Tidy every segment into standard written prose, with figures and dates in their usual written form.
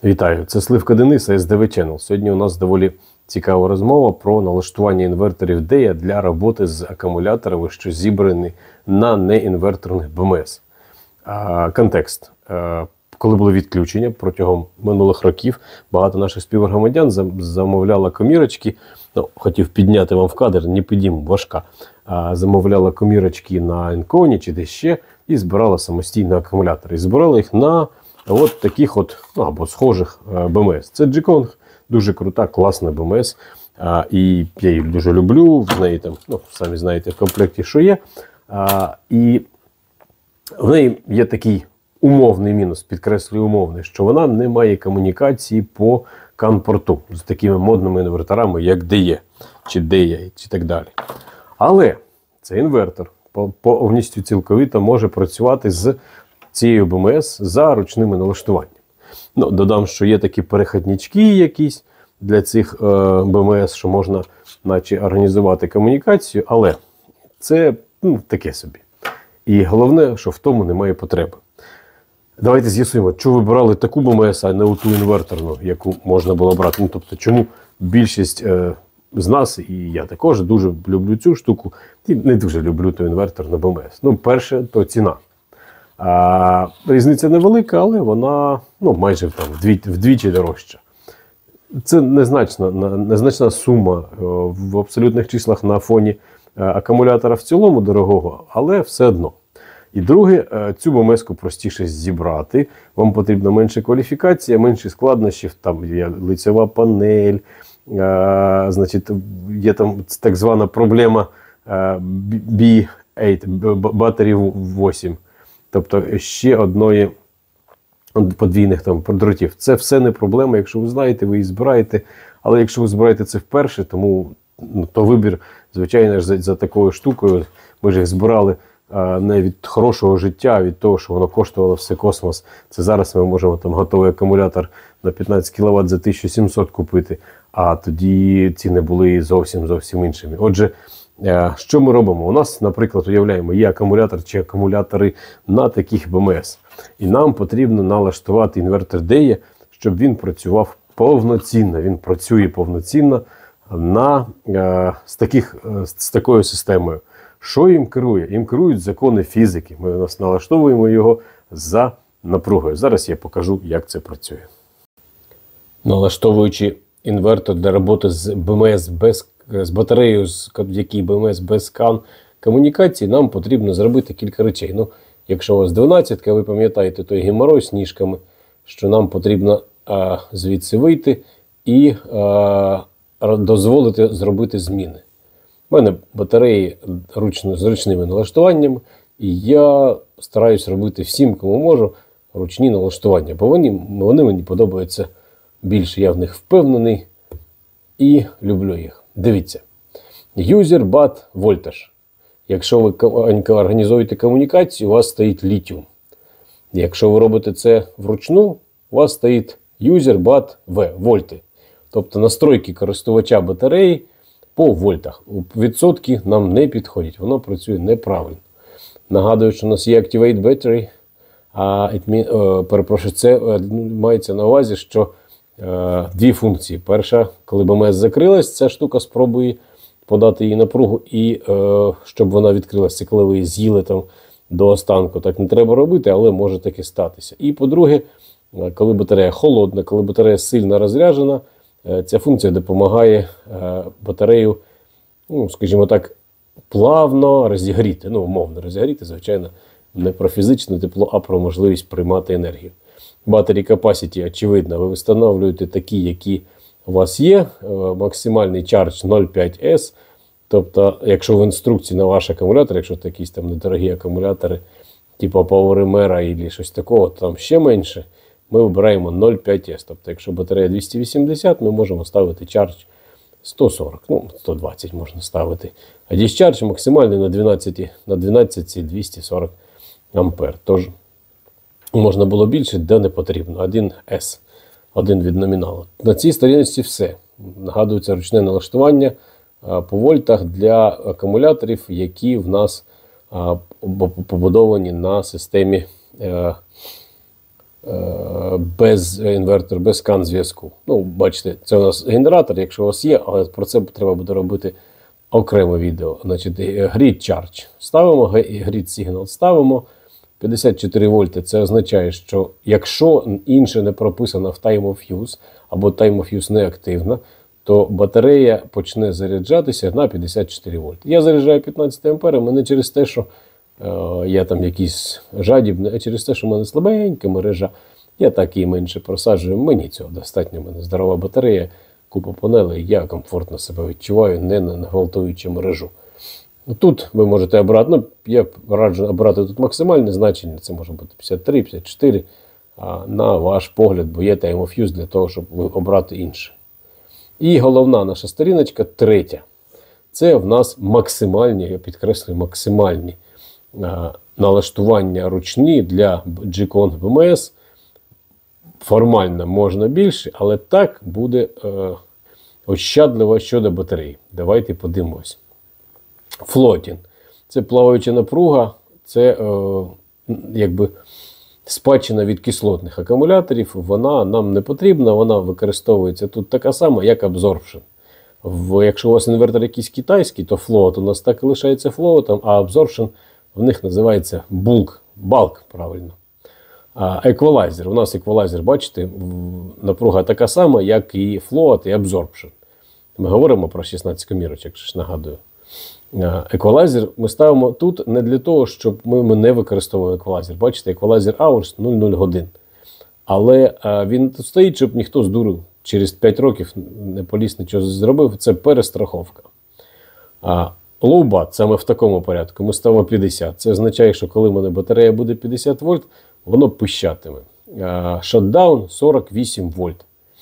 Вітаю, це Сливка Денис, SDV Channel. Сьогодні у нас доволі цікава розмова про налаштування інверторів DEA для роботи з акумуляторами, що зібрані на неінверторних БМС. Контекст. Коли було відключення протягом минулих років, багато наших співгромадян замовляло комірочки, хотів підняти вам в кадр, не підійму, важка, замовляла комірочки на Енконі чи десь ще і збирала самостійно акумулятори. І збирала їх на от таких от, або схожих БМС. Це G-Kong, дуже крута, класна БМС. І я її дуже люблю, в неї там, самі знаєте, в комплекті що є. І в неї є такий умовний мінус, підкреслюю умовний, що вона не має комунікації по CAN-порту з такими модними інверторами, як DE, чи DEA, чи так далі. Але цей інвертор повністю цілковито може працювати з цією БМС за ручними налаштуваннями. Додам, що є такі перехіднички якісь для цих БМС, що можна наче організувати комунікацію, але це таке собі. І головне, що в тому немає потреби. Давайте з'ясуємо, чому ви брали таку БМС, а не ту інверторну, яку можна було брати. Тобто, чому більшість з нас, і я також дуже люблю цю штуку, і не дуже люблю ту інверторну БМС. Перше, то ціна. Різниця невелика, але вона майже вдвічі дорожча. Це незначна сума в абсолютних числах на фоні акумулятора в цілому дорогого, але все одно. І друге, цю БМС-ку простіше зібрати, вам потрібна менша кваліфікація, менше складнощів, там є лицева панель, значить, є там так звана проблема B8, Battery 8, тобто ще одної подвійних там дротів. Це все не проблема, якщо ви знаєте, ви її збираєте, але якщо ви збираєте це вперше, то вибір, звичайно ж, за такою штукою, ми ж їх збирали не від хорошого життя, а від того, що воно коштувало все космос. Це зараз ми можемо там готовий акумулятор на 15 кВт за 1700 купити, а тоді ціни були зовсім іншими. Отже, що ми робимо? У нас, наприклад, уявляємо, є акумулятор чи акумулятори на таких БМС. І нам потрібно налаштувати інвертор DEA, щоб він працював повноцінно. Він працює повноцінно з такою системою. Що їм керує? Їм керують закони фізики. Ми налаштовуємо його за напругою. Зараз я покажу, як це працює. Налаштовуючи інвертор для роботи з БМС з батареєю, в якій БМС без CAN комунікації, нам потрібно зробити кілька речей. Якщо у вас 12-ка, ви пам'ятаєте той геморой з ніжками, що нам потрібно звідси вийти і дозволити зробити зміни. У мене батареї з ручними налаштуваннями, і я стараюсь робити всім, кому можу, ручні налаштування, бо вони мені подобаються більше. Я в них впевнений і люблю їх. Дивіться. User BAT Voltage. Якщо ви організуєте комунікацію, у вас стоїть літіум. Якщо ви робите це вручну, у вас стоїть User BAT V, вольти. Тобто настройки користувача батареї по вольтах. Відсотки нам не підходять, воно працює неправильно. Нагадую, що у нас є Activate Battery, перепрошую, це мається на увазі, що дві функції. Перша, коли БМС закрилась, ця штука спробує подати їй напругу, і щоб вона відкрилася, коли ви її з'їли там до останку. Так не треба робити, але може таки статися. І по-друге, коли батарея холодна, коли батарея сильно розряджена, ця функція допомагає батарею, скажімо так, плавно розігріти. Умовно розігріти, звичайно, не про фізичне тепло, а про можливість приймати енергію. Battery capacity, очевидно, ви встановлюєте такі, які у вас є. Максимальний чардж 0,5S. Тобто, якщо в інструкції на ваш акумулятор, якщо це якісь там недорогі акумулятори, типу PowerMera або щось такого, там ще менше, ми вибираємо 0,5S. Тобто, якщо батарея 280, ми можемо ставити чардж 140, 120 можна ставити. А discharge максимальний на 12 240 ампер. Тож, можна було більше, де не потрібно. 1S, один від номіналу. На цій сторінці все. Нагадується ручне налаштування по вольтах для акумуляторів, які в нас побудовані на системі без інвертора, без скан зв'язку. Ну, бачите, це у нас генератор, якщо у вас є, але про це треба буде робити окреме відео. Значить, Grid Charge ставимо, Grid Signal ставимо. 54 вольти, це означає, що якщо інше не прописано в Time of Use, або Time of Use не активна, то батарея почне заряджатися на 54 вольти. Я заряджаю 15 амперами не через те, що я там якийсь жадібний, а через те, що в мене слабенька мережа. Я так і менше просаджую, мені цього достатньо, в мене здорова батарея, купа панелей, я комфортно себе відчуваю, не гвалтуючи мережу. Тут ви можете обрати, ну, я раджу обрати тут максимальне значення, це може бути 53, 54, на ваш погляд, бо є Time of Use для того, щоб обрати інше. І головна наша сторіночка, третя. Це в нас максимальні, я підкреслюю, максимальні налаштування ручні для G-Kong BMS. Формально можна більше, але так буде ощадливо щодо батареї. Давайте подивимось. Флотінг. Це плаваюча напруга, це якби спадщина від кислотних акумуляторів. Вона нам не потрібна, вона використовується тут така сама, як абсорбшн. Якщо у вас інвертор якийсь китайський, то флоут у нас так і лишається флоутом, а абсорбшн в них називається балк, правильно. Еквалайзер. У нас еквалайзер, бачите, напруга така сама, як і флоут, і абсорбшн. Ми говоримо про 16 комірочок, ж нагадую. Еквалайзер ми ставимо тут не для того, щоб ми не використовуємо еквалайзер. Бачите, еквалайзер hours 00 годин. Але він тут стоїть, щоб ніхто з дуру через 5 років не поліз, нічого зробив. Це перестраховка. Low bat, саме в такому порядку, ми ставимо 50. Це означає, що коли в мене батарея буде 50 вольт, воно пищатиме. Shutdown 48 вольт.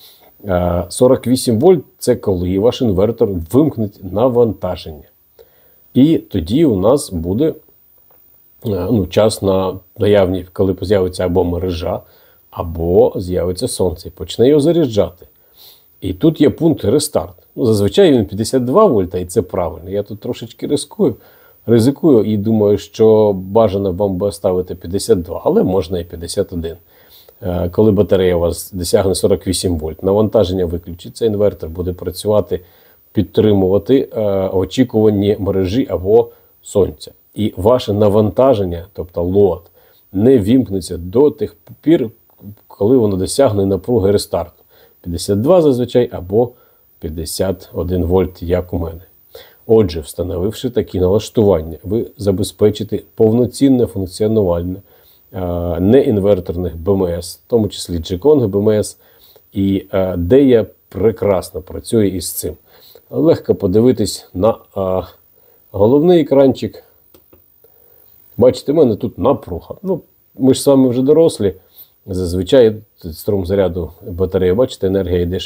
48 вольт – це коли ваш інвертор вимкнуть навантаження. І тоді у нас буде час на наявні, коли з'явиться або мережа, або з'явиться сонце і почне його заряджати. І тут є пункт рестарт. Зазвичай він 52 вольта, і це правильно. Я тут трошечки ризикую і думаю, що бажано вам би ставити 52, але можна і 51. Коли батарея у вас досягне 48 вольт, навантаження виключиться, інвертор буде працювати, підтримувати очікувані мережі або сонця. І ваше навантаження, тобто лот, не вімкнеться до тих пір, коли воно досягне напруги рестарту. 52 зазвичай або 51 вольт, як у мене. Отже, встановивши такі налаштування, ви забезпечите повноцінне функціонування неінверторних БМС, в тому числі G-Kong BMS, і DEA прекрасно працює із цим. Легко подивитись на головний екранчик. Бачите, в мене тут напруга. Ми ж з вами вже дорослі. Зазвичай струм заряду батареї, бачите, енергія йде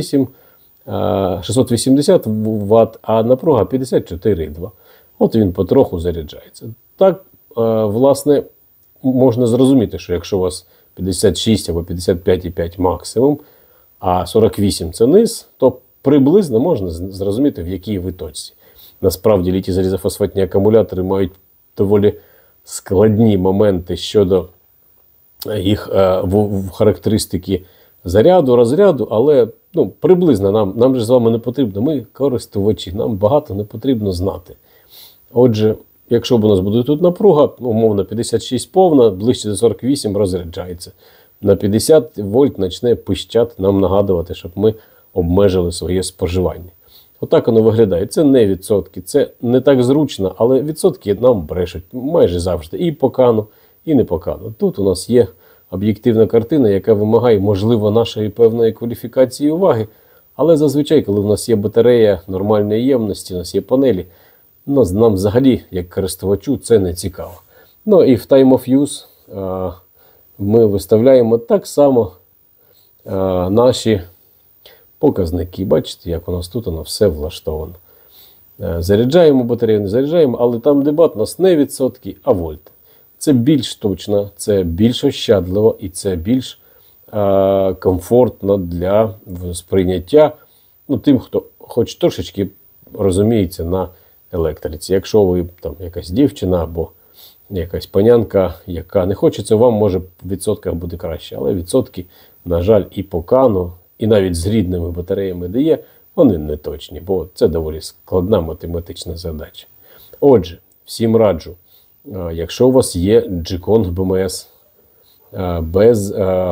680 Вт, а напруга 54,2. От він потроху заряджається. Так, власне, можна зрозуміти, що якщо у вас 56 або 55,5 максимум, а 48 це низ, то приблизно можна зрозуміти, в якій ви точці. Насправді, літій залізофосфатні акумулятори мають доволі складні моменти щодо їх характеристики заряду, розряду, але приблизно нам же з вами не потрібно. Ми користувачі, нам багато не потрібно знати. Отже, якщо б у нас буде тут напруга, умовно 56 повна, ближче до 48 розряджається. На 50 вольт почне пищати, нам нагадувати, щоб ми обмежили своє споживання. Отак воно виглядає. Це не відсотки, це не так зручно, але відсотки нам брешуть майже завжди. І по кану, і не по кану. Тут у нас є об'єктивна картина, яка вимагає, можливо, нашої певної кваліфікації уваги. Але зазвичай, коли в нас є батарея нормальної ємності, у нас є панелі, нам взагалі, як користувачу, це не цікаво. І в Time of Use ми виставляємо так само наші показники. Бачите, як у нас тут воно все влаштовано. Заряджаємо батарею, не заряджаємо, але там дебат у нас не відсотки, а вольти. Це більш точно, це більш ощадливо і це більш комфортно для сприйняття тим, хто хоч трошечки розуміється на електриці. Якщо ви там якась дівчина або якась панянка, яка не хочеться, вам може в відсотках буде краще. Але відсотки, на жаль, і по Кану, і навіть з рідними батареями, де є, вони не точні, бо це доволі складна математична задача. Отже, всім раджу, якщо у вас є G-Kong BMS, без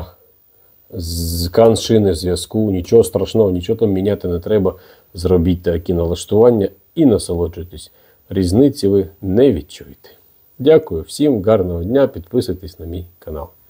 з кан-шини зв'язку, нічого страшного, нічого там міняти не треба, зробіть такі налаштування і насолоджуйтесь. Різниці ви не відчуєте. Дякую всім, гарного дня, підписуйтесь на мій канал.